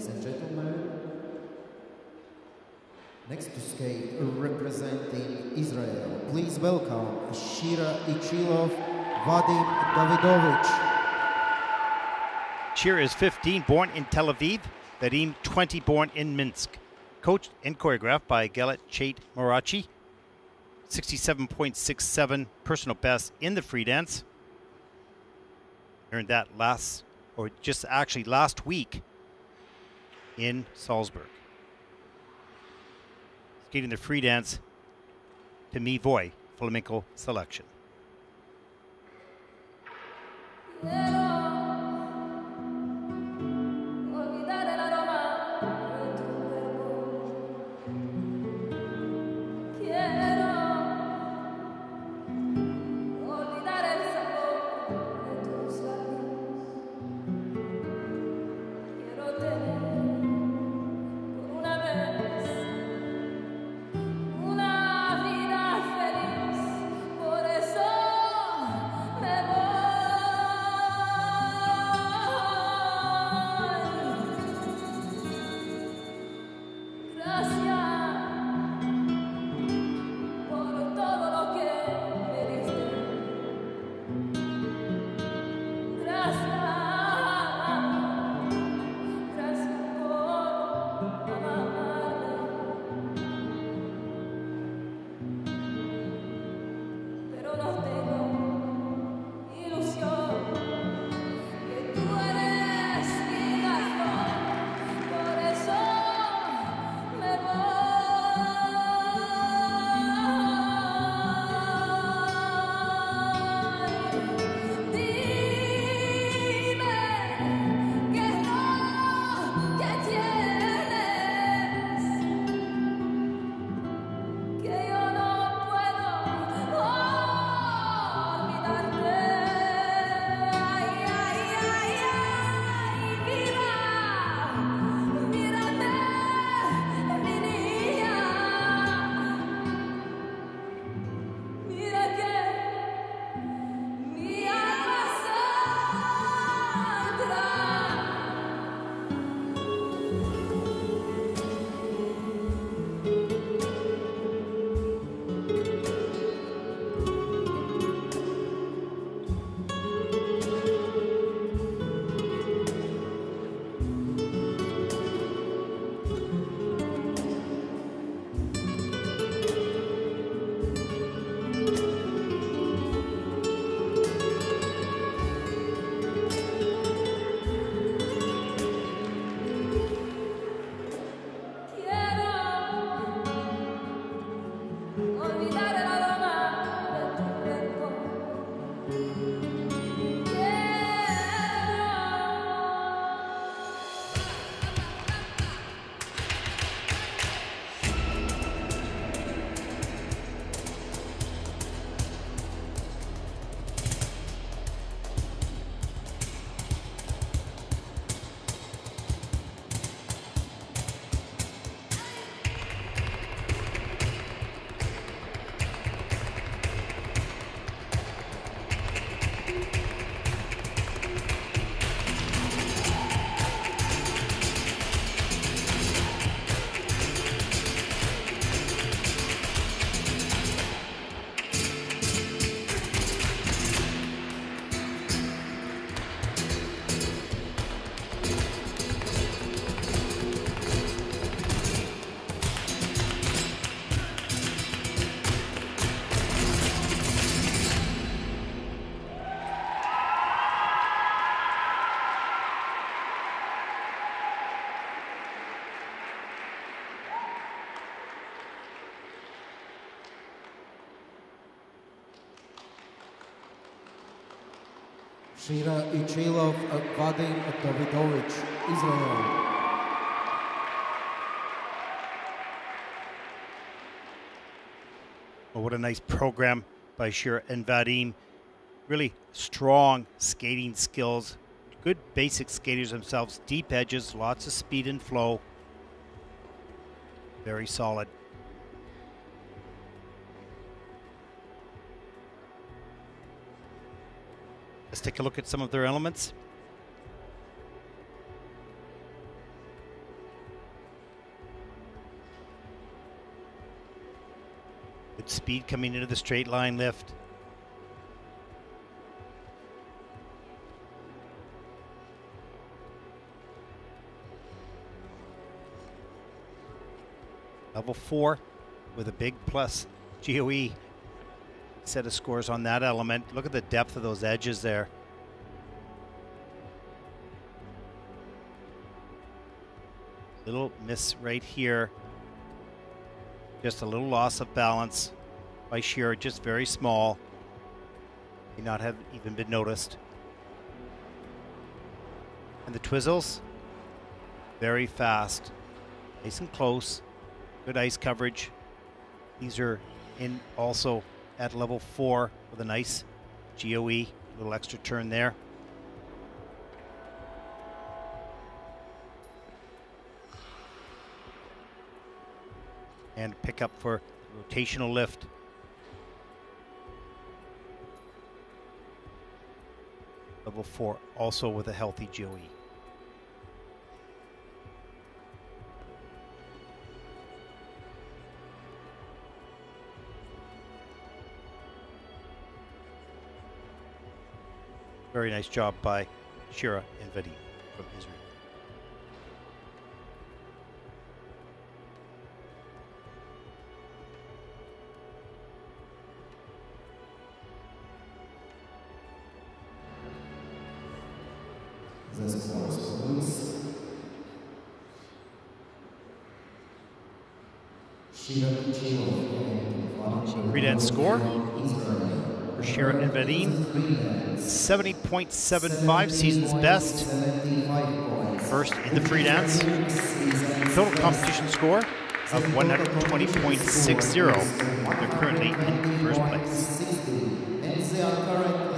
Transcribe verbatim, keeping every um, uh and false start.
Ladies and gentlemen, next to skate representing Israel, please welcome Shira Ichilov, Vadim Davidovich. Shira is fifteen, born in Tel Aviv. Vadim, twenty, born in Minsk. Coached and choreographed by Galet Chait Morachi. sixty-seven point six seven personal best in the free dance. Earned that last, or just actually last week in Salzburg. Skating the free dance to Mi Voy flamenco selection. Shira Ichilov, Vadim Davidovich, Israel. Well, what a nice program by Shira and Vadim. Really strong skating skills. Good basic skaters themselves. Deep edges, lots of speed and flow. Very solid. Let's take a look at some of their elements. Good speed coming into the straight line lift. Level four with a big plus G O E set of scores on that element. Look at the depth of those edges there. Little miss right here. Just a little loss of balance by Shira, just very small. May not have even been noticed. And the Twizzles, very fast, nice and close. Good ice coverage. These are in also at level four with a nice G O E, little extra turn there. And pick up for rotational lift. Level four also with a healthy G O E. Very nice job by Shira and Vadim from Israel. Pre-dance score for Shira and Vadim, seventy point seven five, season's best. First in the free dance. Total competition score of one twenty point six zero. They're currently in first place.